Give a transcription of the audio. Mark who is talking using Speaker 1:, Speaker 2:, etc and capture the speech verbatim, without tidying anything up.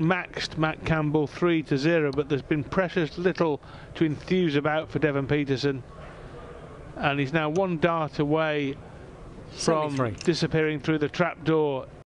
Speaker 1: maxed Matt Campbell three to zero, but there's been precious little to enthuse about for Devon Petersen, and he's now one dart away from disappearing through the trapdoor.